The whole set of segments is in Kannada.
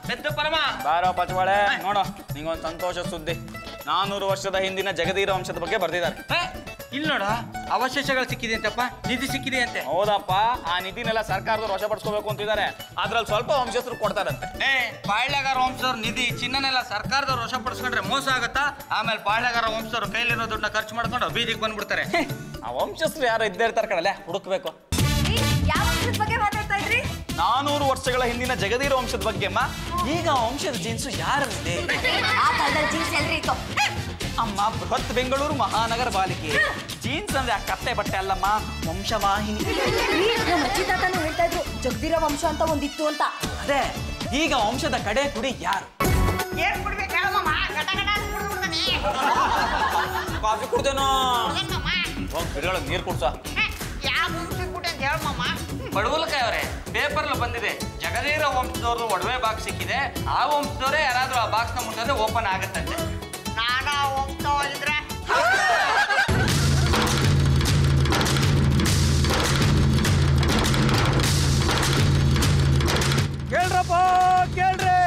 ಪೆದ್ದ ಪರಮ ಬಾರೋ ಪಚವಾಳೆ ನೋಡು ನಿಂಗೊಂದು ಸಂತೋಷ ಸುದ್ದಿ 400 ವರ್ಷದ ಹಿಂದಿನ ಜಗದೀರ ವಂಶದ ಬಗ್ಗೆ ಬರ್ದಿದ್ದಾರೆ. ಇಲ್ಲಿ ನೋಡ ಅವಶೇಷಗಳು ಸಿಕ್ಕಿದೆ ಅಂತಪ್ಪ, ನಿಧಿ ಸಿಕ್ಕಿದೆ ಅಂತೆ. ಹೌದಪ್ಪ, ಆ ನಿಧಿನೆಲ್ಲ ಸರ್ಕಾರದವ್ರು ವಶಪಡಿಸ್ಕೋಬೇಕು ಅಂತಿದ್ದಾರೆ. ಅದ್ರಲ್ಲಿ ಸ್ವಲ್ಪ ವಂಶಸ್ಥರು ಕೊಡ್ತಾರಂತೆ. ಬಾಳ್ಯಗಾರ ವಂಶದವ್ರ ನಿಧಿ ಚಿನ್ನನೆಲ್ಲ ಸರ್ಕಾರದವ್ರು ವಶಪಡಿಸ್ಕೊಂಡ್ರೆ ಮೋಸ ಆಗತ್ತಾ? ಆಮೇಲೆ ಬಾಳ್ಯಗಾರ ವಂಶದವ್ರು ಕೈಲಿರೋ ದುಡ್ಡನ್ನ ಖರ್ಚು ಮಾಡ್ಕೊಂಡು ಬೀದಿಗೆ ಬಂದ್ಬಿಡ್ತಾರೆ. ಆ ವಂಶಸ್ಥರು ಯಾರು ಇದ್ದೇ ಇರ್ತಾರೆ ಕಡಲೆ, ಹುಡುಕ್ಬೇಕು. ಯಾವ ವಂಶದ ಬಗ್ಗೆ ಮಾತಾಡ್ತಾ ಇದ್ರಿ? 400 ವರ್ಷಗಳ ಹಿಂದಿನ ಜಗದೀರ ವಂಶದ ಬಗ್ಗೆ ಅಮ್ಮ. ಈಗ ವಂಶದ ಜೀನ್ಸು ಯಾರಲ್ಲಿದೆ? ಆ ಕಾಲದಲ್ಲಿ ಜೀನ್ಸ್ ಎಲ್ರಿ ಇತ್ತು? ಅಮ್ಮ, ಬೃಹತ್ ಬೆಂಗಳೂರು ಮಹಾನಗರ ಪಾಲಿಕೆ. ಜೀನ್ಸ್ ಅಂದ್ರೆ ಆ ಕತ್ತೆ ಬಟ್ಟೆ ಅಲ್ಲಮ್ಮ, ವಂಶವಾಹಿನಿ. ನಮ್ಮ ಅಜ್ಜಿ ತಾತನು ಹೇಳ್ತಾ ಇದ್ರು ಜಗದೀರ ವಂಶ ಅಂತ ಒಂದಿತ್ತು ಅಂತ. ಅದೇ, ಈಗ ವಂಶದ ಕಡೆ ಕುಡಿ ಯಾರು? ಕಾಫಿ ಕುಡ್ದೇನೋ? ನೀರು ಕುಡ್ಸ. ಬಡವಲಕಾಯಿ ಅವರೇ, ಪೇಪರ್ ಬಂದಿದೆ, ಜಗದೀರ ವಂಶದವ್ರದ್ದು ಒಡವೆ ಬಾಕ್ಸ್ ಸಿಕ್ಕಿದೆ. ಆ ವಂಶದವರೇ ಯಾರಾದ್ರೂ ಆ ಬಾಕ್ಸ್ ನ ಮುಟ್ಟಿದ್ರೆ ಓಪನ್ ಆಗತ್ತಂತೆ. ನಾನು ವಂಶವಾಗಿದ್ರೆ ಕೇಳ್ರಪ್ಪ, ಕೇಳ್ರಿ.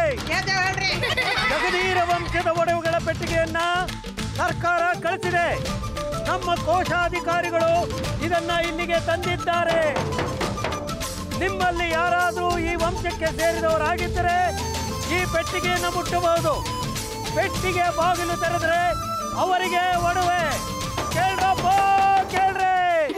ಜಗದೀರ ವಂಶದ ಒಡವೆಗಳ ಪೆಟ್ಟಿಗೆಯನ್ನ ಸರ್ಕಾರ ಕಳಿಸಿದೆ. ನಮ್ಮ ಕೋಶಾಧಿಕಾರಿಗಳು ಇದನ್ನ ಇಲ್ಲಿಗೆ ತಂದಿದ್ದಾರೆ. ನಿಮ್ಮಲ್ಲಿ ಯಾರಾದರೂ ಈ ವಂಶಕ್ಕೆ ಸೇರಿದವರಾಗಿದ್ದರೆ ಈ ಪೆಟ್ಟಿಗೆಯನ್ನು ಮುಟ್ಟಬಹುದು. ಪೆಟ್ಟಿಗೆ ಬಾಗಿಲು ತೆರೆದ್ರೆ ಅವರಿಗೆ ಒಡವೆ. ಕೇಳ್ರಪ್ಪ, ಕೇಳ್ರಿ.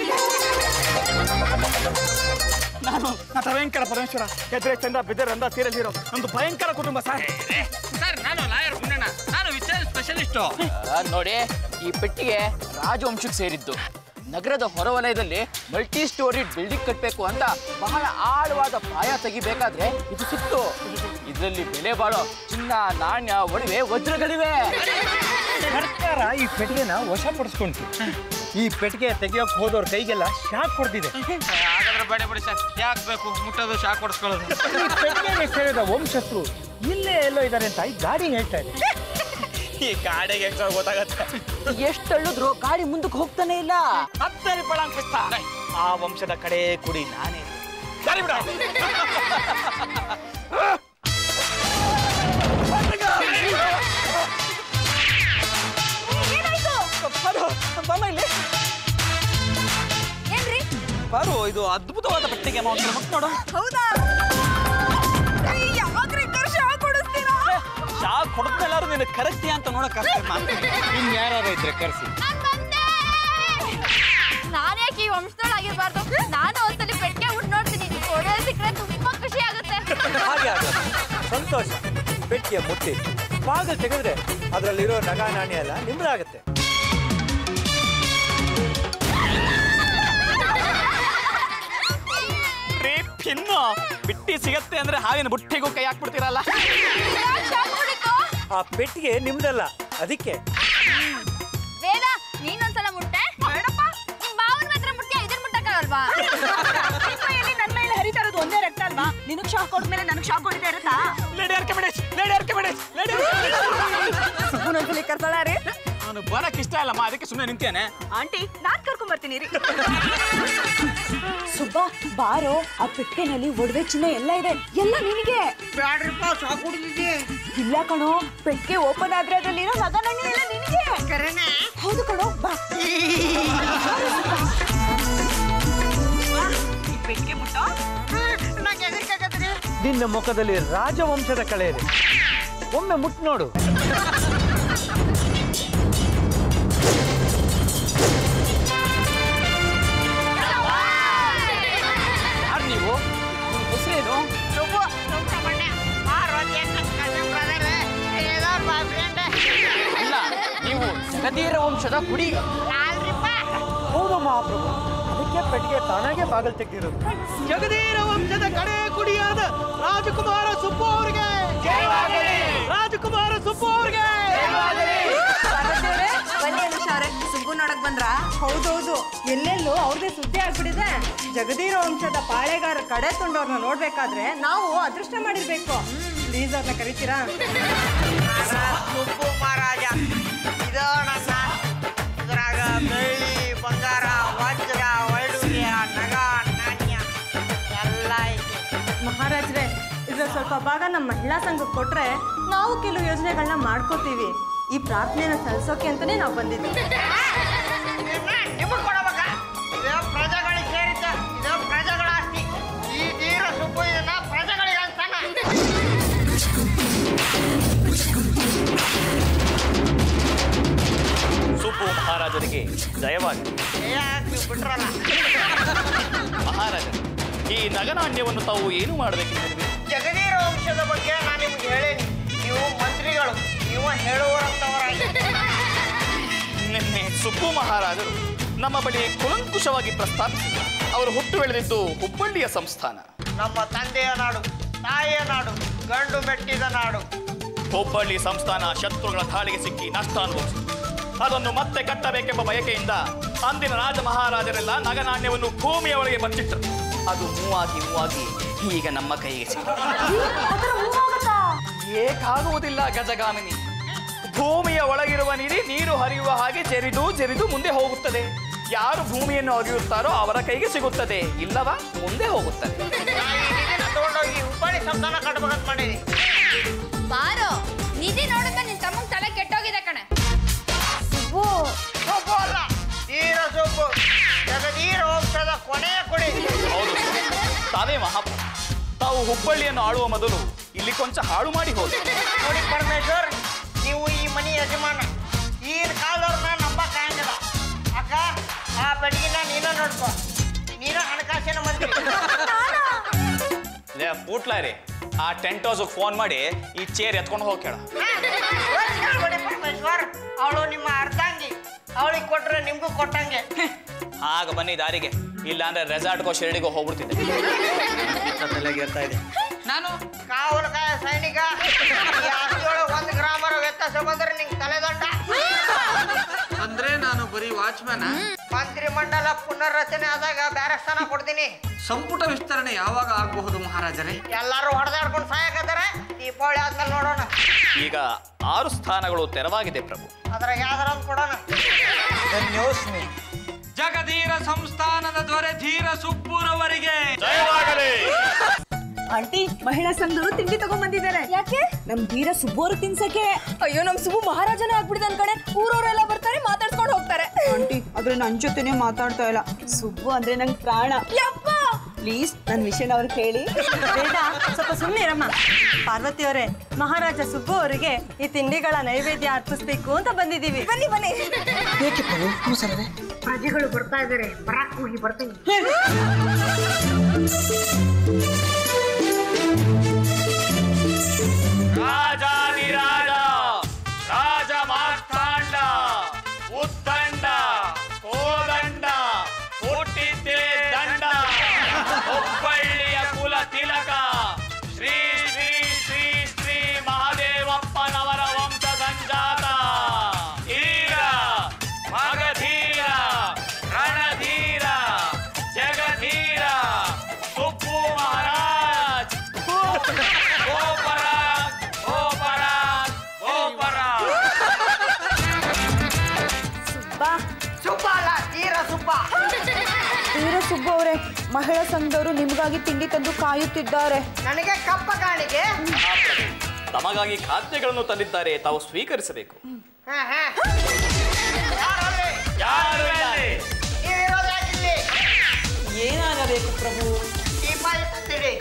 ನಾನು ನಟ ಭಯಂಕರ ಪರಮೇಶ್ವರ, ಎದ್ರೆ ಚಂದ್ರ ಬಿದ್ದರೆ ಅಂದ ಸೀರಿಯಲ್ ಹೀರೋ. ನಮ್ದು ಭಯಂಕರ ಕುಟುಂಬ ಸರ್. ನಾನು ಲಾಯರ್ ಗುಂಡಣ್ಣ, ನಾನು ವಿಚಾರ ಸ್ಪೆಷಲಿಸ್ಟು. ನೋಡಿ, ಈ ಪೆಟ್ಟಿಗೆ ರಾಜವಂಶಕ್ಕೆ ಸೇರಿದ್ದು. ನಗರದ ಹೊರವಲಯದಲ್ಲಿ ಮಲ್ಟಿ ಸ್ಟೋರಿ ಬಿಲ್ಡಿಂಗ್ ಕಟ್ಟಬೇಕು ಅಂತ ಬಹಳ ಆಳವಾದ ಪಾಯ ತೆಗಿಬೇಕಾದ್ರೆ ಇದು ಸಿಕ್ತು. ಇದರಲ್ಲಿ ಬೆಲೆ ಬಾಳೋ ಚಿನ್ನ, ನಾಣ್ಯ, ಒಡವೆ, ವಜ್ರಗಳಿವೆ. ಸರ್ಕಾರ ಈ ಪೆಟ್ಟಿಗೆನ ವಶಪಡಿಸ್ಕೊಂತು. ಈ ಪೆಟ್ಟಿಗೆ ತೆಗಿಯೋಕೆ ಹೋದವ್ರ ಕೈಗೆಲ್ಲ ಶಾಕ್ ಕೊಡ್ತಿದೆ. ಹಾಗಾದ್ರೆ ಬೇಡ ಬಿಡಿ ಸರ್, ಯಾಕೆ ಬೇಕು ಮುಟ್ಟೋದು, ಶಾಕ್ ಹೊಡಿಸ್ಕೊಳ್ಳೋದು? ಈ ಪೆಟ್ಟಿಗೆಗೆ ಸೇರಿದ ವಂಶಸ್ಥರು ಇಲ್ಲೇ ಎಲ್ಲೋ ಇದ್ದಾರೆ ಅಂತ ಈ ಗಾಡಿ ಹೇಳ್ತಾ ಇದೆ. ಈ ಗಾಡಿಗೆ ಗೊತ್ತಾಗತ್ತೆ. ಎಷ್ಟು ತಳ್ಳಿದ್ರು ಗಾಡಿ ಮುಂದಕ್ಕೆ ಹೋಗ್ತಾನೆ ಇಲ್ಲ. ಹತ್ತರಿ ಪಳಂಕಿಸ್ತ. ಆ ವಂಶದ ಕಡೆ ಕುಡಿ ನಾನೇ. ಸರಿ ಬಿಡ. ಬಾರು, ಇದು ಅದ್ಭುತವಾದ ಪೆಟ್ಟಿಗೆ ನೋಡು. ಹೌದಾ? ಶಾಕ್ ಹೊಡೆದ್ಮೇಲಾರು ನೀನು ಕರೆಕ್ಟಿಯಾ ಅಂತ ನೋಡಕ್ ಇನ್ಯಾರು ಇದ್ರೆ ಕರ್ಸಿ. ನಾನ್ಯಾಕೆ ಈ ವಂಶದೊಳಾಗಿರ್ಬಾರ್ದು? ನಾನು ಒಂದ್ಸಲಿ ಪೆಟ್ಟಿಗೆ ಉಟ್ಟು ನೋಡ್ತೀನಿ. ಒಡವೆ ಸಿಕ್ಕರೆ ತುಂಬಾ ಖುಷಿ ಆಗುತ್ತೆ. ಹಾಗೆ ಆಗಲ್ಲ. ಸಂತೋಷ. ಪೆಟ್ಟಿಗೆ ಮುಟ್ಟಿ ಬಾಗಿಲು ತೆಗೆದ್ರೆ ಅದರಲ್ಲಿರೋ ನಗ ನಾಣ್ಯ ಎಲ್ಲ ನಿಮ್ದಾಗತ್ತೆ. ಇನ್ನು ಬಿಟ್ಟಿ ಸಿಗತ್ತೆ ಅಂದ್ರೆ ಹಾವಿನ ಬುಟ್ಟಿಗೂ ಕೈ ಹಾಕ್ಬಿಡ್ತೀರಲ್ಲ. ಆ ಪೆಟ್ಟಿಗೆ ನಿಮ್ದಲ್ಲ, ಅದಕ್ಕೆ. ವೇದ, ನೀನೊಂದ್ಸಲ ಮುಟ್ಟೆ. ಬೇಡಪ್ಪ, ನಿಮ್ ಮಾವನ ಮಾತ್ರ ಮುಟ್ಟಿ ಇದನ್ನ ಮುಟ್ಟಕ್ಕಾಗಲ್ವಾ? ನನ್ನ ಮೇಲೆ ಹರಿತಾ ಇರೋದು ಒಂದೇ ರಕ್ತ ಅಲ್ವಾ? ನಿನಗ್ ಶಾಕ್ ಕೊಡ್ಮೇಲೆ ನನಗ್ ಶಾಕ್ ಹೊಡಿತಾ ಇರುತ್ತಾ? ಸುಬ್ಬನೊಂದ್ಸಲಿ ಕರ್ಸಲಾರಿ. ನಾನು ಬರಕ್ ಇಷ್ಟ ಅಲ್ಲಮ್ಮ, ಅದಕ್ಕೆ ಸುಮ್ಮನೆ ನಿಂತೇನೆ. ಆಂಟಿ, ನಾನ್ ಕರ್ಕೊಂಡ್ ಬರ್ತೀನಿ ರೀ. ಸುಬ್ಬ, ಬಾರೋ, ಆ ಪೆಟ್ಟಿಗೆನಲ್ಲಿ ಒಡವೆ ಚಿನ್ನ ಎಲ್ಲ ಇದೆ, ಎಲ್ಲ ನಿನಗೆ. ಬ್ಯಾಡ್ರಿಪ್ಪ, ಶಾಕ್ ಹೊಡಿದಿದ್ದೆ. ಇಲ್ಲ ಕಣೋ, ಪೆಟ್ಟಿಗೆ ಓಪನ್ ಆದ್ರೆ ಅದರಲ್ಲಿರೋ ನಗ ನಾಣ್ಯ ಎಲ್ಲ ನಿನಗೆ. ಕರೆನಾ? ಹೌದು ಕಣೋ, ಬಾ. ಪೆಟ್ಟಿಗೆ ಮುಟ್ಟೋ, ನಂಗೆ ಎದಕ್ಕಾಗತ್ರಿ? ನಿನ್ನ ಮುಖದಲ್ಲಿ ರಾಜವಂಶದ ಕಳೆ ಇದೆ, ಒಮ್ಮೆ ಮುಟ್ಟು ನೋಡು. ಯಾರು ನೀವು? ನಿಮ್ಮ ಹೆಸರೇನು? ಅಲ್ಲ, ನೀವು ಜಗದೀರ ವಂಶದ ಕುಡಿ. ಹೌದು ಮಹಾಪ್ರಭು, ಅದಕ್ಕೆ ಪೆಟ್ಟಿಗೆ ತಾನಾಗೆ ಬಾಗಿಲು ತೆಗೆದಿರೋದು. ಜಗದೀರ ವಂಶದ ಕಡೆ ಕುಡಿಯಾದ ರಾಜಕುಮಾರ ಸುಬ್ಬು ಅವರಿಗೆ, ರಾಜಕುಮಾರ ಸುಬ್ಬು ಅವರಿಗೆ. ಸುಬ್ಬು ನೋಡಕ್ ಬಂದ್ರ? ಹೌದೌದು, ಎಲ್ಲೆಲ್ಲೂ ಅವ್ರದೇ ಸುದ್ದಿ ಆಗ್ಬಿಟ್ಟಿದೆ. ಜಗದೀರ ವಂಶದ ಪಾಳೆಗಾರ ಕಡೆ ತುಂಡವ್ರನ್ನ ನೋಡ್ಬೇಕಾದ್ರೆ ನಾವು ಅದೃಷ್ಟ ಮಾಡಿರ್ಬೇಕು. ಪ್ಲೀಸ್ ಅವ್ರನ್ನ ಕರಿತೀರಾ? ಸುಬ್ಬು ಮಹಾರಾಜ, ಇದು ನನ್ನ ಇದ್ರಾಗ ಬೆಳ್ಳಿ, ಬಂಗಾರ, ವಜ್ರ, ವೈಡೂರ್ಯ, ನಗ, ನಾಣ್ಯ ಎಲ್ಲ ಐತೆ. ಮಹಾರಾಜ್ರೆ, ಇದ್ರ ಸ್ವಲ್ಪ ಭಾಗ ನಮ್ಮ ಮಹಿಳಾ ಸಂಘಕ್ಕೆ ಕೊಟ್ರೆ ನಾವು ಕೆಲವು ಯೋಜನೆಗಳನ್ನ ಮಾಡ್ಕೋತೀವಿ. ಈ ಪ್ರಾರ್ಥನೆನ ಸಲ್ಲಿಸೋಕೆ ಅಂತಾನೆ ನಾವು ಬಂದಿದ್ದೀವಿ. ನಿಮಗೆ ಕೊಡಬೇಕ? ಇದು ಪ್ರಜೆಗಳಿಗೆ ಸೇರಿದ್ದ, ಇದು ಪ್ರಜೆಗಳ ಆಸ್ತಿ. ಈ ಧೀರ ಸುಬ್ಬು ಇದನ್ನ ಪ್ರಜೆಗಳಿಗೆ ಅಂತಾನ. ಸುಬ್ಬು ಮಹಾರಾಜರಿಗೆ ಜಯವಾಗಲಿ. ನೀವು ಬಿಟ್ರಲ್ಲ ಮಹಾರಾಜರು, ಈ ನಗನಾಣ್ಯವನ್ನು ತಾವು ಏನು ಮಾಡಬೇಕೆಂದಿರುವೆ? ಜಗದೀರ ವಂಶದ ಬಗ್ಗೆ ನಾನು ನಿಮ್ಗೆ ಹೇಳೇನಿ. ನೀವು ಮಂತ್ರಿಗಳು, ನೀವು ಹೇಳುವರಂತವರಾಗಿ. ನಿನ್ನೆ ಸುಬ್ಬು ಮಹಾರಾಜರು ನಮ್ಮ ಬಳಿ ಕುಲಂಕುಷವಾಗಿ ಪ್ರಸ್ತಾಪಿಸಿದರು. ಅವರು ಹುಟ್ಟು ಬೆಳೆದಿದ್ದು ಹುಬ್ಬಳ್ಳಿಯ ಸಂಸ್ಥಾನ. ನಮ್ಮ ತಂದೆಯ ನಾಡು, ತಾಯಿಯ ನಾಡು, ಗಂಡು ಮೆಟ್ಟಿದ ನಾಡು. ಹುಬ್ಬಳ್ಳಿ ಸಂಸ್ಥಾನ ಶತ್ರುಗಳ ದಾಳಿಗೆ ಸಿಕ್ಕಿ ನಷ್ಟ ಅನುಭವಿಸಿತು. ಅದನ್ನು ಮತ್ತೆ ಕಟ್ಟಬೇಕೆಂಬ ಬಯಕೆಯಿಂದ ಅಂದಿನ ರಾಜ ಮಹಾರಾಜರೆಲ್ಲ ನಗನಾಣ್ಯವನ್ನು ಭೂಮಿಯ ಒಳಗೆ ಬಚ್ಚಿಟ್ಟರು. ಅದು ಮೂವಾಗಿ ಈಗ ನಮ್ಮ ಕೈಗೆ ಸಿಕ್ಕಿತು. ಏಕಾಗುವುದಿಲ್ಲ ಗಜಗಾಮಿನಿ. ಭೂಮಿಯ ಒಳಗಿರುವ ನೀರು ಹರಿಯುವ ಹಾಗೆ ಜರಿದು ಮುಂದೆ ಹೋಗುತ್ತದೆ. ಯಾರು ಭೂಮಿಯನ್ನು ಅರಿಯುತ್ತಾರೋ ಅವರ ಕೈಗೆ ಸಿಗುತ್ತದೆ, ಇಲ್ಲವಾ ಮುಂದೆ ಹೋಗುತ್ತದೆ. ತಗೊಂಡೋಗಿ ಹುಬ್ಬಳ್ಳಿ ಸಂಸ್ಥಾನ ಕಟ್ಬೇಕಂತ ಮಾಡೀನಿ. ಬಾರೋ, ನಿಧಿ ನೋಡಿದ್ರೆ ನಿನ್ ತಮ್ಮಂಗ್ ತಲೆ ಕೆಟ್ಟೋಗಿದೆ ಕಣೆ. ಸೊಬ್ಬು ಅಲ್ಲ, ಧೀರ ಸೊಬ್ಬು, ಜಗದೀರ ವಂಶದ ಕೊನೆಯ ಕುಡಿ. ಹೌದು, ತಾವೇ ಮಹಾಪ್ರಭು. ತಾವು ಹುಬ್ಬಳ್ಳಿಯನ್ನು ಆಳುವ ಮೊದಲು ಇಲ್ಲಿ ಕೊಂಚ ಹಾಳು ಮಾಡಿ ಹೋದ. ನೋಡಿ ಪರಮೇಶ್ವರ್, ನೀವು ಈ ಮನೆ ಯಜಮಾನ. ಈಗಿನ ಕಾಲದವ್ರನ್ನ ನಂಬಕ್ಕಾಗಂಗಿಲ್ಲ. ಅಕ್ಕ, ಆ ಬೆಳಗಿನ ನೀನ ನೋಡ್ಕೊ. ನೀನ ಹಣಕಾಸಿನ ಮಂತ್ರಿ. ಪೂಟ್ಲಾರಿ, ಆ ಟೆಂಟ್ ಹೌಸ್ಗೆ ಫೋನ್ ಮಾಡಿ ಈ ಚೇರ್ ಎತ್ಕೊಂಡು ಹೋಗಿ ಕೇಳ. ನೋಡಿ ಪರಮೇಶ್ವರ್, ಅವಳು ನಿಮ್ಮ ಅರ್ಧಾಂಗಿ. ಅವಳಿಗೆ ಕೊಟ್ರೆ ನಿಮ್ಗೂ ಕೊಟ್ಟಂಗೆ. ಆಗ ಬನ್ನಿ ದಾರಿಗೆ, ಇಲ್ಲ ಅಂದ್ರೆ ರೆಸಾರ್ಟ್ಗೋ ಶಿರಡಿಗೋ ಹೋಗ್ಬಿಡ್ತಿದ್ದೆ. ತಲೆಗೇರ್ತಾ ಇದೆ. ನಾನು ಕಾವಲಕಾಯ ಸೈನಿಕ. ಈ ಆಸ್ತಿಯೊಳಗೆ 1 ಗ್ರಾಮರ ವ್ಯತ್ಯಾಸ ಬಂದ್ರೆ ನಿಂಗೆ ತಲೆದಂಡ. ಅಂದ್ರೆ ನಾನು ಬರೀ ವಾಚ್ಮ್ಯಾನ. ಮಂತ್ರಿ ಮಂಡಲ ಪುನರ್ರಚನೆ ಆದಾಗ ಬೇರೆ ಸ್ಥಾನ ಕೊಡ್ತೀನಿ. ಸಂಪುಟ ವಿಸ್ತರಣೆ ಯಾವಾಗ ಆಗಬಹುದು ಮಹಾರಾಜರೇ? ಎಲ್ಲಾರು ಹೊಡೆದಾಡ್ಕೊಂಡು ಸಾಯಕತ್ತಾರೆ. ದೀಪಾವಳಿ ಆದ್ಮೇಲೆ ನೋಡೋಣ. ಈಗ 6 ಸ್ಥಾನಗಳು ತೆರವಾಗಿದೆ ಪ್ರಭು. ಅದ್ರಾಗ ಯಾವ್ದಾರ ಒಂದು ಕೊಡೋಣ. ಜಗಧೀರ ಸಂಸ್ಥಾನದ ದೊರೆ ಧೀರ ಸುಬ್ಬುರವರಿಗೆ ಜಯವಾಗಲಿ. ಆಂಟಿ, ಮಹಿಳಾ ಸಂಘದವರು ತಿಂಡಿ ತಗೊಂಡ್ಬಂದಿದ್ದಾರೆ. ಯಾಕೆ? ನಮ್ ಧೀರ ಸುಬ್ಬು ಅವ್ರು ತಿನ್ಸಕ್ಕೆ. ಅಯ್ಯೋ, ನಮ್ ಸುಬ್ಬು ಮಹಾರಾಜನೇ ಆಗ್ಬಿಡಿದ ಕಡೆ. ಊರವರೆಲ್ಲ ಬರ್ತಾರೆ, ಮಾತಾಡ್ಸ್ಕೊಂಡು ಹೋಗ್ತಾರೆ. ಆಂಟಿ, ಆದ್ರೆ ನನ್ ಜೊತೆನೆ ಮಾತಾಡ್ತಾ ಇಲ್ಲ. ಸುಬ್ಬು ಅಂದ್ರೆ ನಂಗೆ ಪ್ರಾಣ. ಪ್ಲೀಸ್ ನನ್ನ ವಿಷಯನ ಅವ್ರಿಗೆ ಹೇಳಿ. ಬೇಡ, ಸ್ವಲ್ಪ ಸುಮ್ಮನೆ ಇರಮ್ಮ. ಪಾರ್ವತಿ ಅವರೇ, ಮಹಾರಾಜ ಸುಬ್ಬು ಅವರಿಗೆ ಈ ತಿಂಡಿಗಳ ನೈವೇದ್ಯ ಅರ್ಪಿಸ್ಬೇಕು ಅಂತ ಬಂದಿದ್ದೀವಿ. ಬನ್ನಿ ಬನ್ನಿ. ಪ್ರಜೆಗಳು ಬರ್ತಾ ಇದಾರೆ, ಬರಾಕ್ ಹೋಗಿ ಬರ್ತೀನಿ. ರಾಜಾದಿರಾಜ ರಾಜ ಮಾರ್ತಾಂಡ ಉತ್ತಂಡ ಕೋದಂಡ ಹುಟ್ಟಿದ್ದೇ ದಂಡ ಹುಬ್ಬಳ್ಳಿಯ ಕುಲ ತಿಲಕ ಶ್ರೀ ಶ್ರೀ ಶ್ರೀ ಶ್ರೀ ಮಹಾದೇವಪ್ಪನವರ ವಂಶ ಸಂಜಾತ ಧೀರ ಮಗಧೀರ ರಣಧೀರ ಜಗಧೀರ ಸುಬ್ಬು ಮಹಾರಾಜ್. ಸುಬ್ಬ ಅಲ್ಲ, ಧೀರ ಸುಬ್ಬ. ಧೀರ ಸುಬ್ಬು ಅವರೇ, ಮಹಿಳಾ ಸಂಘದವರು ನಿಮಗಾಗಿ ತಿಂಡಿ ತಂದು ಕಾಯುತ್ತಿದ್ದಾರೆ. ನನಗೆ ಕಪ್ಪ ಕಾಣಿಗೆ. ತಮಗಾಗಿ ಖಾದ್ಯಗಳನ್ನು ತಂದಿದ್ದಾರೆ, ತಾವು ಸ್ವೀಕರಿಸಬೇಕು. ಯಾರು ಇಲ್ಲಿ? ನೀವಿರೋದು ಯಾಕಿಲ್ಲಿ? ಏನಾಗಬೇಕು ಪ್ರಭು? ದೀಪ ತಂದಿಡಿ.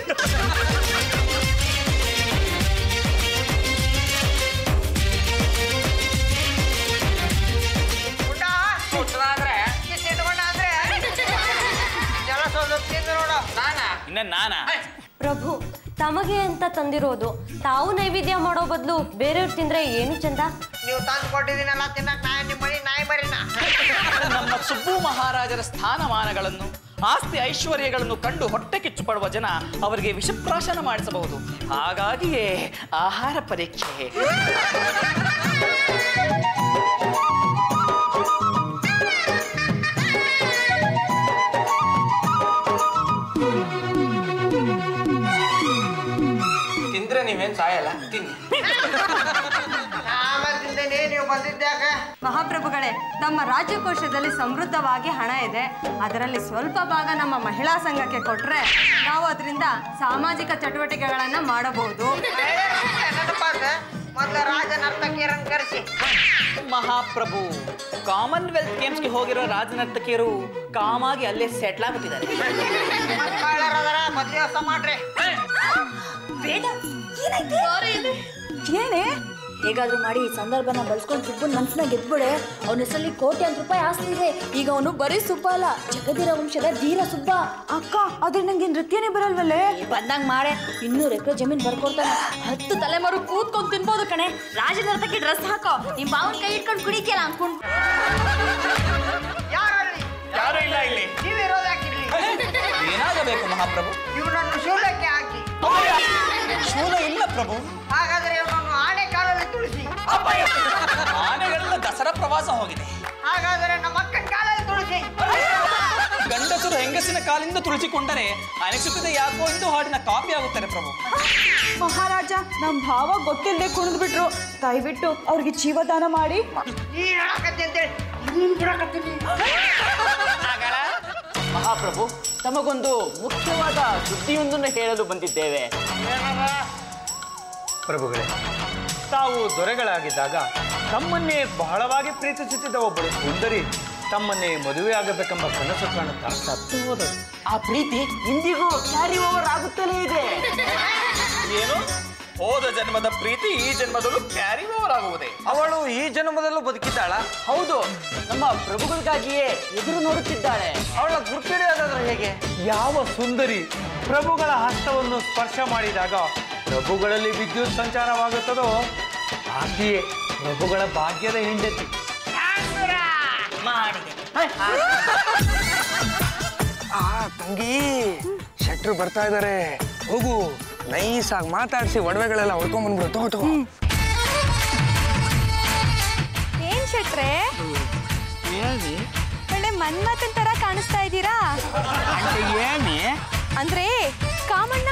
ಪ್ರಭು, ತಮಗೆ ಅಂತ ತಂದಿರೋದು. ತಾವು ನೈವೇದ್ಯ ಮಾಡೋ ಬದಲು ಬೇರೆಯವ್ರು ತಿಂದ್ರೆ ಏನು ಚಂದ? ನೀವು ತಂದು ಕೊಟ್ಟಿದ್ದೀನಲ್ಲ ತಿನ್ನಕ್, ನಾಯಿ ನಿಮ್ಮ ಮನೆ ನಾಯಿ ಬರೀನ. ನಮ್ಮ ಸುಬ್ಬು ಮಹಾರಾಜರ ಸ್ಥಾನಮಾನಗಳನ್ನು ಆಸ್ತಿ ಐಶ್ವರ್ಯಗಳನ್ನು ಕಂಡು ಹೊಟ್ಟೆ ಕಿಚ್ಚು ಪಡುವ ಜನ ಅವರಿಗೆ ವಿಷಪ್ರಾಶನ ಮಾಡಿಸಬಹುದು. ಹಾಗಾಗಿಯೇ ಆಹಾರ ಪರೀಕ್ಷೆ. ತಿಂದ್ರೆ ನೀವೇನ್ ಸಾಯಲ್ಲ, ತಿನ್ನಿ. ಆಮೇಲೆ ಬಂದಿದ್ದೀನಿ, ನೀವು ಬಂದಿದ್ದ್ಯಾಕ? ಮಹಾಪ್ರಭುಗಳೇ, ನಮ್ಮ ರಾಜ್ಯಕೋಶದಲ್ಲಿ ಸಮೃದ್ಧವಾಗಿ ಹಣ ಇದೆ. ಅದರಲ್ಲಿ ಸ್ವಲ್ಪ ಭಾಗ ನಮ್ಮ ಮಹಿಳಾ ಸಂಘಕ್ಕೆ ಕೊಟ್ರೆ ನಾವು ಅದರಿಂದ ಸಾಮಾಜಿಕ ಚಟುವಟಿಕೆಗಳನ್ನ ಮಾಡಬಹುದು. ಮೊದಲ ರಾಜ ನರ್ತಕಿಯರನ್ನು ಕರೆಸಿ. ಮಹಾಪ್ರಭು, ಕಾಮನ್ವೆಲ್ತ್ ಗೇಮ್ಸ್ಗೆ ಹೋಗಿರೋ ರಾಜನರ್ತಕಿಯರು ಕಾಮಾಗಿ ಅಲ್ಲೇ ಸೆಟ್ಲ್ ಆಗ್ಬಿಟ್ಟಿದ್ದಾರೆ. ಮದ್ವೆ ಹೊಸ ಮಾಡ್ರಿ. ಏನೇ ಹೇಗಾದ್ರೂ ಮಾಡಿ ಈ ಸಂದರ್ಭನ ಬಳಸ್ಕೊಂಡು ಸುಬ್ಬನ್ ಮನ್ಸನ್ನ ಗೆದ್ಬಿಡೆ. ಅವನ ಹೆಸರಲ್ಲಿ ಕೋಟ್ಯಾಂತರ ರೂಪಾಯಿ ಆಸ್ತಿ ಇದೆ. ಈಗ ಅವನು ಬರೀ ಸುಬ್ಬ ಅಲ್ಲ, ಜಗದೀರ ವಂಶದ ಧೀರ ಸುಬ್ಬ. ಅಕ್ಕ, ಆದ್ರೆ ನಂಗೆ ನೃತ್ಯನೇ ಬರಲ್ವಲ್ಲೇ. ಬಂದಂಗ್ ಮಾಡೆ 200 ಎಕರೆ ಜಮೀನ್ ಬರ್ಕೊಡ್ತಾನೆ. 10 ತಲೆಮಾರು ಕೂತ್ಕೊಂಡು ತಿನ್ಬೋದು ಕಣೆ. ರಾಜನರ್ತಕ್ಕೆ ಡ್ರೆಸ್ ಹಾಕೋ, ನಿಮ್ ಬಾವನ್ ಕೈ ಇಟ್ಕೊಂಡು ಕುಡಿತಿಯಲ್ಲ ಅನ್ಕೊಂಡು. ಯಾರು ಇಲ್ಲ ಇಲ್ಲಿ. ನೀವಿರೋದಾಕಿರ್ಲಿ. ಏನಾಗಬೇಕು ಮಹಾಪ್ರಭು? ಇವನನ್ನು ಶೂಲಕ್ಕೆ ಹಾಕಿ. ಶೂಲ ಇಲ್ಲ ಪ್ರಭು. ಹಾಗಾದ್ರೆ ಇವನನ್ನು ಆನೆ ಕಾಲಲ್ಲಿ ತುಳಿಸಿ. ಆನೆಗಳೆಲ್ಲ ದಸರಾ ಪ್ರವಾಸ ಹೋಗಿದೆ. ಹಾಗಾದರೆ ನಮ್ಮ ಅಕ್ಕನ ಕಾಲಲ್ಲಿ ತುಳಿಸಿ. ಗಂಡಸರು ಹೆಂಗಸಿನ ಕಾಲಿಂದ ತುಳಿಸಿಕೊಂಡರೆ ಅನಿಸುತ್ತದೆ ಯಾಕೋ ಎಂದು ಹಾಡಿನ ಕಾಪಿ ಆಗುತ್ತಾರೆ ಪ್ರಭು. ಮಹಾರಾಜ, ನಮ್ ಭಾವ ಗೊತ್ತಿಲ್ಲದೆ ಕುಣಿದ್ ಬಿಟ್ರು. ದಯವಿಟ್ಟು ಅವ್ರಿಗೆ ಜೀವದಾನ ಮಾಡಿ. ನೀನ್ ಹೇಳಕತ್ತಿ ಅಂತೇಳಿ ನೀನ್ ಬಿಡಕತ್ತೀನಿ. ಮಹಾಪ್ರಭು, ತಮಗೊಂದು ಮುಖ್ಯವಾದ ಸುದ್ದಿಯೊಂದನ್ನು ಹೇಳಲು ಬಂದಿದ್ದೇವೆ. ಪ್ರಭುಗಳೇ, ತಾವು ದೊರೆಗಳಾಗಿದ್ದಾಗ ತಮ್ಮನ್ನೇ ಬಹಳವಾಗಿ ಪ್ರೀತಿಸುತ್ತಿದ್ದ ಒಬ್ಬಳು ಸುಂದರಿ ತಮ್ಮನ್ನೇ ಮದುವೆಯಾಗಬೇಕೆಂಬ ಕನಸು ಕಾಣುತ್ತಾ ಸತ್ತು ಹೋದರು. ಆ ಪ್ರೀತಿ ಇಂದಿಗೂ ಕ್ಯಾರಿ ಓವರ್ ಆಗುತ್ತಲೇ ಇದೆ. ಏನು? ಹೋದ ಜನ್ಮದ ಪ್ರೀತಿ ಈ ಜನ್ಮದಲ್ಲೂ ಕ್ಯಾರಿ ಓವರ್ ಆಗುವುದೇ? ಅವಳು ಈ ಜನ್ಮದಲ್ಲೂ ಬದುಕಿದ್ದಾಳ? ಹೌದು, ನಮ್ಮ ಪ್ರಭುಗಳಿಗಾಗಿಯೇ ಎದುರು ನೋಡುತ್ತಿದ್ದಾಳೆ. ಅವಳ ಗುರುತಿಡಿಯೋದಾದ್ರೆ ಹೇಗೆ? ಯಾವ ಸುಂದರಿ ಪ್ರಭುಗಳ ಹಸ್ತವನ್ನು ಸ್ಪರ್ಶ ಮಾಡಿದಾಗ ಪ್ರಭುಗಳಲ್ಲಿ ವಿದ್ಯುತ್ ಸಂಚಾರವಾಗುತ್ತದೋ ಆಕೆಯೇ ಪ್ರಭುಗಳ ಭಾಗ್ಯದ ಹೆಂಡತಿ. ತಂಗಿ, ಶೆಟ್ರು ಬರ್ತಾ ಇದಾರೆ. ಹೋಗು, ನೈಸ್ ಆಗಿ ಮಾತಾಡಿಸಿ ಒಡವೆಗಳೆಲ್ಲ ಹೊಡ್ಕೊಂಡ್ ಬಂದ್ಬಿಡು. ತಗೋ. ಏನ್ ಶೆಟ್ರೆ, ಒಳ್ಳೆ ಮನ್ಮಥನ್ ತರ ಕಾಣಿಸ್ತಾ ಇದ್ದೀರಾ. ಅಂದ್ರೆ ಕಾಮಣ್ಣ?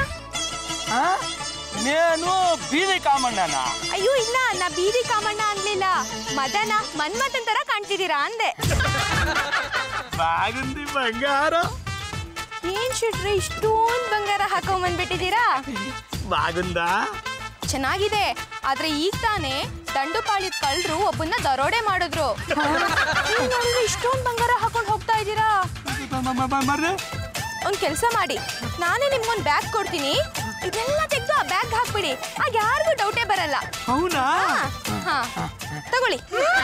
ನಾನು ಬೀದಿ ಕಾಮಣ್ಣನ? ಅಯ್ಯೋ ಇಲ್ಲ, ನಾ ಬೀದಿ ಕಾಮಣ್ಣ ಅನ್ಲಿಲ್ಲ. ಮದನ ಮನ್ಮಥನ್ ತರ ಕಾಣ್ತಿದ್ದೀರಾ ಅಂದೆ. ಬಾಗುಂದಿ ಬಂಗಾರ. ಏನ್ ಶೆಟ್ರೆ, ಇಷ್ಟೊಂದು ಬಂಗಾರ ಹಾಕೊಂಡ್ಬಂದ್ಬಿಟ್ಟಿದ್ದೀರಾ? ಬಾಗುಂದ ಚೆನ್ನಾಗಿದೆ, ಆದ್ರೆ ಈಗ ತಾನೇ ದಂಡುಪಾಳ್ಯದ ಕಳ್ಳರು ಒಬ್ಬನ್ನ ದರೋಡೆ ಮಾಡಿದ್ರು. ಇಷ್ಟೊಂದು ಬಂಗಾರ ಹಾಕೊಂಡು ಹೋಗ್ತಾ ಇದ್ದೀರಾ? ಒಂದ್ ಕೆಲಸ ಮಾಡಿ, ನಾನೇ ನಿಮ್ಗೊಂದು ಬ್ಯಾಗ್ ಕೊಡ್ತೀನಿ. ಇದೆಲ್ಲ ತೆಗೆದು ಆ ಬ್ಯಾಗ್ ಹಾಕ್ಬಿಡಿ. ಆಗ ಯಾರಿಗೂ ಡೌಟೇ ಬರಲ್ಲ. ಹೌನಾ? ಹಾ, ತಗೊಳ್ಳಿ.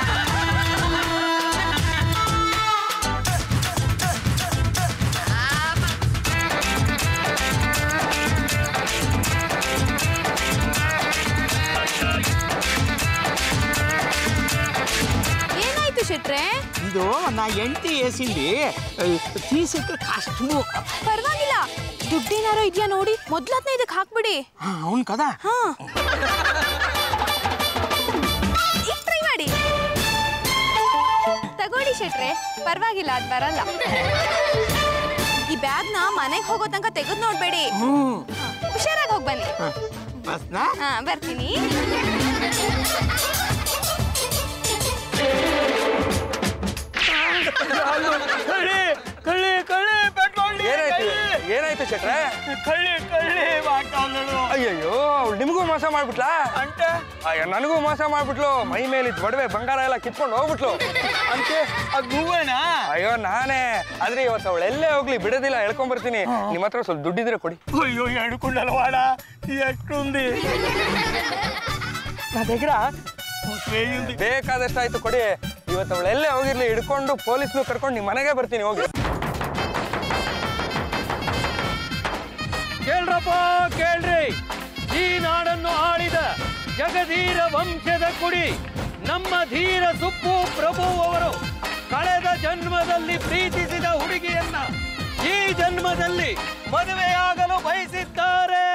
ಏನಾಯ್ತು ಶೆಟ್ರೆ? ಇದು ನಾ ಎಂಟಿ ಎಸಿಲಿ ತೀಸಕ್ಕೆ ಕಾಸ್ಟ್ಮು. ಪರವಾಗಿಲ್ಲ, ದುಡ್ಡೇನಾರೋ ಇದೆಯಾ ನೋಡಿ, ಮೊದ್ಲದ್ನ ಇದಕ್ಕೆ ಹಾಕ್ಬಿಡಿ. ಅವನ್ ಕದ. ಹಾ, ಈಗ ಟ್ರೈ ಮಾಡಿ. ತಗೊಳ್ಳಿ ಶೆಟ್ರೆ, ಪರವಾಗಿಲ್ಲ, ಅದ್ ಬರಲ್ಲ. ಈ ಬ್ಯಾಗ್ನ ಮನೆಗೆ ಹೋಗೋ ತನಕ ತೆಗೆದು ನೋಡ್ಬೇಡಿ. ಹುಷಾರಾಗಿ ಹೋಗಿ ಬನ್ನಿ. ಹಾ, ಬರ್ತೀನಿ. ಏನಾಯ್ತು ಶೆಟ್ರೆ? ಕಳ್ಳಿ ಅಯ್ಯಯ್ಯೋ, ಅವಳು ನಿಮಗೂ ಮೋಸ ಮಾಡ್ಬಿಟ್ಲಾ? ಅಂತೆ ಅಯ್ಯೋ, ನನಗೂ ಮೋಸ ಮಾಡ್ಬಿಟ್ಲು. ಮೈ ಮೇಲೆ ಒಡವೆ ಬಂಗಾರ ಎಲ್ಲ ಕಿತ್ಕೊಂಡು ಹೋಗ್ಬಿಟ್ಲು. ಅಂತೆ ಅದು ನೀವೇನಾ? ಅಯ್ಯೋ, ನಾನೇ. ಆದ್ರೆ ಇವತ್ತು ಅವಳೆಲ್ಲೇ ಹೋಗ್ಲಿ ಬಿಡೋದಿಲ್ಲ, ಹೇಳ್ಕೊಂಡ್ಬರ್ತೀನಿ. ನಿಮ್ಮ ಹತ್ರ ಸ್ವಲ್ಪ ದುಡ್ಡಿದ್ರೆ ಕೊಡಿ. ಅಯ್ಯೋ, ಹೇಳ್ಕೊಂಡಲ್ವಾಡ ಎಷ್ಟೊಂದು నా దగ్గర ಬೇಕಾದಷ್ಟಾಯ್ತು, ಕೊಡಿ. ಇವತ್ತು ಅವಳೆಲ್ಲೇ ಹೋಗಿರ್ಲಿ, ಹಿಡ್ಕೊಂಡು ಪೊಲೀಸ್ನು ಕರ್ಕೊಂಡು ನಿಮ್ಮ ಮನೆಗೆ ಬರ್ತೀನಿ. ಹೋಗಿ. ಕೇಳ್ರಪ್ಪ, ಕೇಳ್ರಿ. ಈ ನಾಡನ್ನು ಆಳಿದ ಜಗಧೀರ ವಂಶದ ಕುಡಿ ನಮ್ಮ ಧೀರ ಸುಬ್ಬು ಪ್ರಭು ಅವರು ಕಳೆದ ಜನ್ಮದಲ್ಲಿ ಪ್ರೀತಿಸಿದ ಹುಡುಗಿಯನ್ನ ಈ ಜನ್ಮದಲ್ಲಿ ಮದುವೆಯಾಗಲು ಬಯಸಿದ್ದಾರೆ.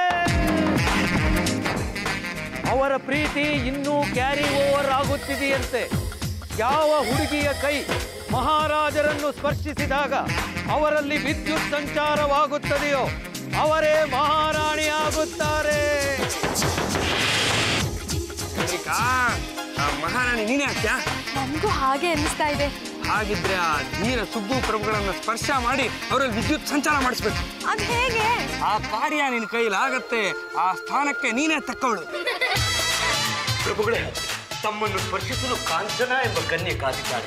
ಅವರ ಪ್ರೀತಿ ಇನ್ನೂ ಕ್ಯಾರಿ ಓವರ್ ಆಗುತ್ತಿದೆಯಂತೆ. ಯಾವ ಹುಡುಗಿಯ ಕೈ ಮಹಾರಾಜರನ್ನು ಸ್ಪರ್ಶಿಸಿದಾಗ ಅವರಲ್ಲಿ ವಿದ್ಯುತ್ ಸಂಚಾರವಾಗುತ್ತದೆಯೋ ಅವರೇ ಮಹಾರಾಣಿಯಾಗುತ್ತಾರೆ. ಮಹಾರಾಣಿ ನೀನೇ ಆಗ್ತ್ಯಾ? ನನ್ಗೂ ಹಾಗೆ ಅನಿಸ್ತಾ ಇದೆ. ಹಾಗಿದ್ರೆ ಆ ಧೀರ ಸುಬ್ಬು ಪ್ರಭುಗಳನ್ನು ಸ್ಪರ್ಶ ಮಾಡಿ ಅವರಲ್ಲಿ ವಿದ್ಯುತ್ ಸಂಚಾರ ಮಾಡಿಸ್ಬೇಕು. ಅದ್ ಹೇಗೆ? ಆ ಕಾರ್ಯ ನಿನ್ನ ಕೈಲಾಗತ್ತೆ. ಆ ಸ್ಥಾನಕ್ಕೆ ನೀನೇ ತಕ್ಕವಳು. ಪ್ರಭುಗಳೇ, ತಮ್ಮನ್ನು ಸ್ಪರ್ಶಿಸಲು ಕಾಂಚನ ಎಂಬ ಕನ್ಯೆ ಕಾದಿದ್ದಾಳೆ.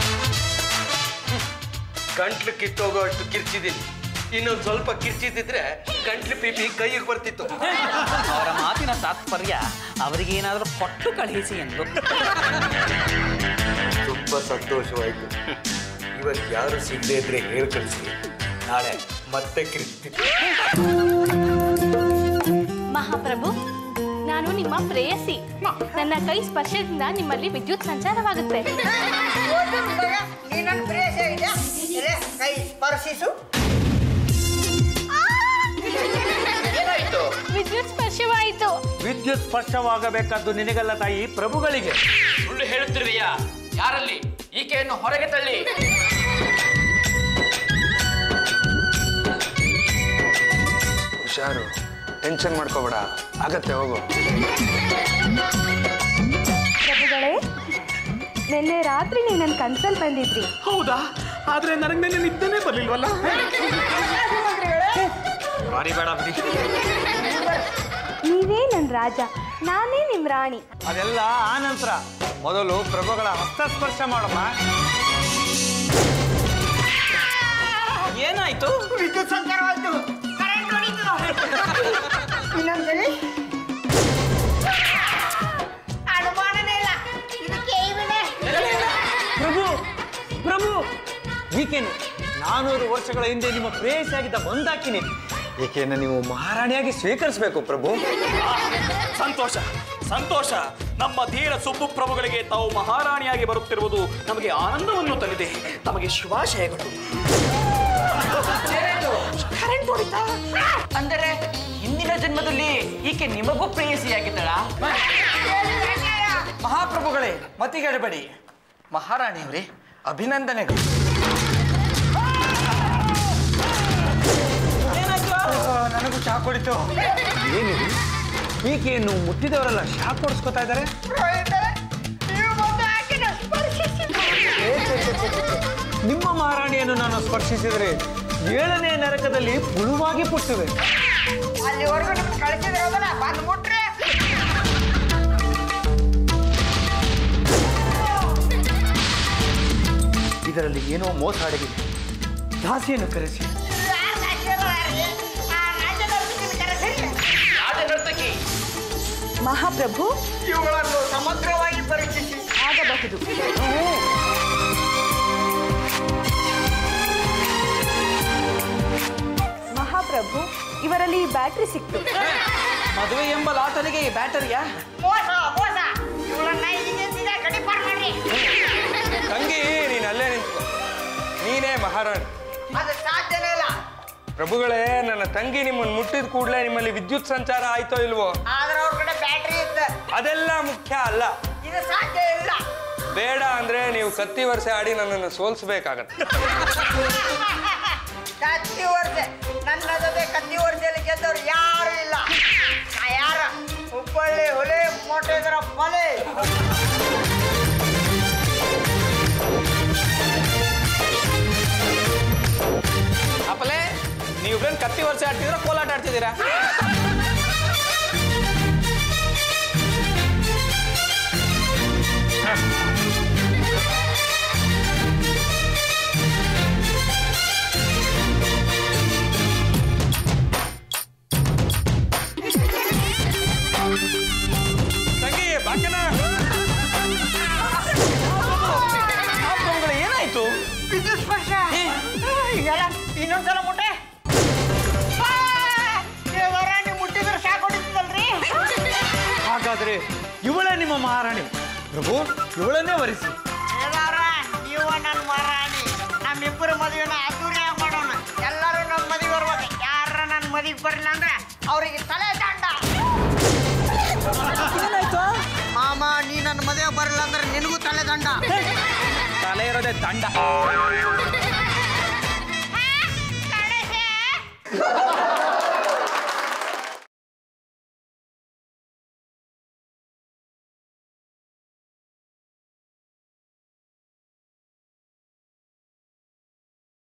ಗಂಟ್ಲು ಕಿತ್ತೋಗೋ ಅಷ್ಟು ಕಿರ್ಚಿದ್ದೀನಿ. ಇನ್ನೊಂದು ಸ್ವಲ್ಪ ಕಿರ್ಚಿದ್ದಿದ್ರೆ ಗಂಟ್ಲು ಪಿಪಿ ಕೈಗೆ ಬರ್ತಿತ್ತು. ಅವರ ಮಾತಿನ ತಾತ್ಪರ್ಯ ಅವರಿಗೇನಾದರೂ ಕೊಟ್ಟು ಕಳುಹಿಸಿ ಎಂದು. ತುಂಬಾ ಸಂತೋಷವಾಯಿತು. ಇವತ್ತು ಯಾರು ಸಿಗದೆ ಇದ್ರೆ ಹೇಳಿ ಕಳಿಸಿ, ನಾಳೆ ಮತ್ತೆ ಕಿರ್ಚ್ತಿತ್ತು. ಮಹಾಪ್ರಭು, ನಾನು ನಿಮ್ಮ ಪ್ರೇಯಸಿ. ನನ್ನ ಕೈ ಸ್ಪರ್ಶದಿಂದ ನಿಮ್ಮಲ್ಲಿ ವಿದ್ಯುತ್ ಸಂಚಾರವಾಗುತ್ತೆ. ಕೈ ಸ್ಪರ್ಶಿಸು. ವಿದ್ಯುತ್ ಸ್ಪರ್ಶವಾಯಿತು. ವಿದ್ಯುತ್ ಸ್ಪರ್ಶವಾಗಬೇಕಾದ್ದು ನಿನಗಲ್ಲ ತಾಯಿ, ಪ್ರಭುಗಳಿಗೆ. ಸುಳ್ಳು ಹೇಳುತ್ತಿರುವೆಯಾ? ಯಾರಲ್ಲಿ? ಈಕೆಯನ್ನು ಹೊರಗೆ ತಳ್ಳಿ. ಹುಷಾರು, ಟೆನ್ಷನ್ ಮಾಡ್ಕೋಬೇಡ, ಆಗತ್ತೆ, ಹೋಗು. ಪ್ರಭುಗಳೇ, ನಿನ್ನೆ ರಾತ್ರಿ ನೀವು ನನ್ನ ಕನ್ಸಲ್ಲಿ ಬಂದಿದ್ರಿ. ಹೌದಾ? ಆದ್ರೆ ನನಗೆ ನೆನ್ನೆ ನಿದ್ದೆನೇ ಬರ್ಲಿಲ್ವಲ್ಲ. ಮರಿಬೇಡ ಬಿಡಿ. ನೀವೇ ನನ್ನ ರಾಜ, ನಾನೇ ನಿಮ್ಮ ರಾಣಿ. ಅದೆಲ್ಲ ಆನಂತರ. ಮೊದಲು ಪ್ರಭುಗಳ ಹಸ್ತಸ್ಪರ್ಶ ಮಾಡಮ್ಮ. ಏನಾಯ್ತು? ವಿದ್ಯುತ್ ಸಂಚಾರವಾಯ್ತು. ಕರೆಂಟ್ ಹೊಡಿತು. ಇನ್ನೊಂದ್ಸಲಿ. ಅನುಮಾನನೇ ಇಲ್ಲ, ಇದಕ್ಕೆ ಇವನೇ. ಪ್ರಭು, ಪ್ರಭು, ಈಕೆನು 400 ವರ್ಷಗಳ ಹಿಂದೆ ನಿಮ್ಮ ಪ್ರೇಯಸಿಯಾಗಿದ್ದ ಮಂದಾಕಿನಿ. ಈಕೆಯನ್ನು ನೀವು ಮಹಾರಾಣಿಯಾಗಿ ಸ್ವೀಕರಿಸಬೇಕು ಪ್ರಭು. ಸಂತೋಷ, ಸಂತೋಷ. ನಮ್ಮ ಧೀರ ಸುಬ್ಬು ಪ್ರಭುಗಳಿಗೆ ತಾವು ಮಹಾರಾಣಿಯಾಗಿ ಬರುತ್ತಿರುವುದು ನಮಗೆ ಆನಂದವನ್ನು ತಂದಿದೆ. ತಮಗೆ ಶುಭಾಶಯಗಳು. ಕರೆಂಟ್ ಹೊಡಿತಾ? ಅಂದರೆ ಹಿಂದಿನ ಜನ್ಮದಲ್ಲಿ ಈಕೆ ನಿಮಗೂ ಪ್ರೇಯಸಿಯಾಗಿದ್ದಳ? ಮಹಾಪ್ರಭುಗಳೇ, ಮತಿಗೆಡಬೇಡಿ. ಮಹಾರಾಣಿಯವರೇ, ಅಭಿನಂದನೆಗಳು. ನನಗೂ ಶಾಕ್ ಹೊಡಿತು. ಏನಿದೆ? ಈಕೆಯನ್ನು ಮುಟ್ಟಿದವರೆಲ್ಲ ಶಾಕ್ ಹೊಡಿಸ್ಕೊತಾ ಇದ್ದಾರೆ. ನಿಮ್ಮ ಮಹಾರಾಣಿಯನ್ನು ನಾನು ಸ್ಪರ್ಶಿಸಿದರೆ 7ನೇ ನರಕದಲ್ಲಿ ಪುಳುವಾಗಿ ಪುಟ್ಟುವೆ. ಅಲ್ಲಿವರೆಗೂ ನಿಮ್ಗೆ ಕಳಿಸಿದ್ರಲ್ಲ, ಬಂದು ಮುಟ್ರೆ. ಇದರಲ್ಲಿ ಏನೋ ಮೋಸ ಅಡಗಿದೆ. ದಾಸಿಯನ್ನು ಕರೆಸಿ. ಮಹಾಪ್ರಭು, ಇವುಗಳನ್ನು ಸಮಗ್ರವಾಗಿ ಪರೀಕ್ಷಿಸಿ. ಆಗಬಹುದು. ಮಹಾಪ್ರಭು, ಇವರಲ್ಲಿ ಬ್ಯಾಟ್ರಿ ಸಿಕ್ತು. ಮದುವೆ ಎಂಬ ಲಾಟರಿಗೆ ಈ ಬ್ಯಾಟರಿಯಾ? ತಂಗಿ, ನೀನು ಅಲ್ಲೇ ನಿಂತು. ನೀನೇ ಮಹಾರಾಣಿ. ಅದು ಸಾಧ್ಯನೇ ಇಲ್ಲ. ಪ್ರಭುಗಳೇ, ನನ್ನ ತಂಗಿ ನಿಮ್ಮನ್ನು ಮುಟ್ಟಿದ ಕೂಡಲೇ ನಿಮ್ಮಲ್ಲಿ ವಿದ್ಯುತ್ ಸಂಚಾರ ಆಯ್ತೋ ಇಲ್ವೋ? ಆದ್ರೆ ಅವ್ರ ಕಡೆ ಬ್ಯಾಟ್ರಿ ಇತ್ತು. ಅದೆಲ್ಲ ಮುಖ್ಯ ಅಲ್ಲ. ಇದು ಸಾಧ್ಯ ಇಲ್ಲ. ಬೇಡ ಅಂದ್ರೆ ನೀವು ಕತ್ತಿ ವರ್ಷ ಆಡಿ ನನ್ನನ್ನು ಸೋಲ್ಸ್ಬೇಕಾಗತ್ತೆ. ಕತ್ತಿ ವರ್ಷ ನನ್ನ ಜೊತೆ ಕತ್ತಿ ವರ್ಷದಲ್ಲಿ ಗೆದ್ದವ್ರು ಯಾರು ಇಲ್ಲ. ಯಾರ ಹುಬ್ಬಳ್ಳಿ ಹುಲಿ ಮೊಟ್ಟೆದರ ಬಲೆ. ಅಪ್ಪಲೇ, ನೀವಿಬ್ರೇನು ಕತ್ತಿ ವರ್ಷ ಆಡ್ತಿದ್ದೀರಾ, ಕೋಲಾಟ ಆಡ್ತಿದ್ದೀರಾ? ತಂಗಿ, ಬಾಕನ. ಏನಾಯ್ತು? ವಿದ್ಯುತ್ ಸ್ಪರ್ಶ. ಈಗೆಲ್ಲ ಇನ್ನೊಂದ್ಸಲ ಮುಟ್ಟೆ. ನೀವು ಮುಟ್ಟಿದ್ರೆ ಶಾಕ್ ಹೊಡಿತದಲ್ರಿ. ಹಾಗಾದ್ರೆ ಇವಳೇ ನಿಮ್ಮ ಮಹಾರಾಣಿ. ಪ್ರಭು, ಇವಳನ್ನೇ ವರಿಸಿ. ನೀವು ನನ್ನ ಮಹಾರಾಣಿ. ನಮ್ಮಿಬ್ಬರು ಮದುವೆನ ಅದ್ದೂರಿಯಾಗಿ ಮಾಡೋಣ. ಎಲ್ಲರೂ ನಮ್ಮ ಮದುವೆ ಬರ್ಬೇಕು. ಯಾರ ನನ್ನ ಮದುವೆಗೆ ಬರಲಿಲ್ಲ ಅಂದ್ರೆ ಅವರಿಗೆ ತಲೆ ದಂಡ. ಮಾಮ, ನೀ ನನ್ನ ಮದುವೆ ಬರಲಿಲ್ಲ ಅಂದ್ರೆ ನಿನಗೂ ತಲೆ ದಂಡ. ತಲೆ ಇರೋದೇ ದಂಡ.